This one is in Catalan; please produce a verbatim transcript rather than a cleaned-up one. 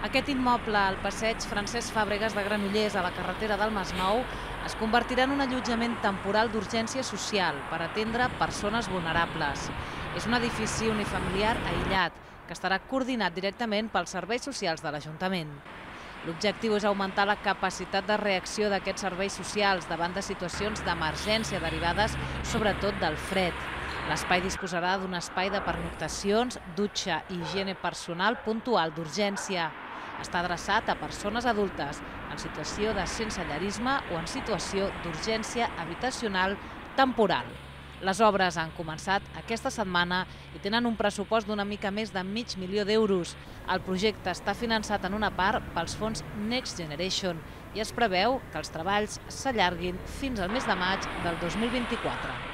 Aquest immoble al passeig Francesc Fàbregas de Granollers, a la carretera del Masnou, es convertirà en un allotjament temporal d'urgència social per atendre persones vulnerables. És un edifici unifamiliar aïllat que estarà coordinat directament pels serveis socials de l'Ajuntament. L'objectiu és augmentar la capacitat de reacció d'aquests serveis socials davant de situacions d'emergència derivades sobretot del fred. L'espai disposarà d'un espai de pernoctacions, dutxa i higiene personal puntual d'urgència. Està adreçat a persones adultes en situació de sensellarisme o en situació d'urgència habitacional temporal. Les obres han començat aquesta setmana i tenen un pressupost d'una mica més de mig milió d'euros. El projecte està finançat en una part pels fons Next Generation i es preveu que els treballs s'allarguin fins al mes de maig del dos mil vint-i-quatre.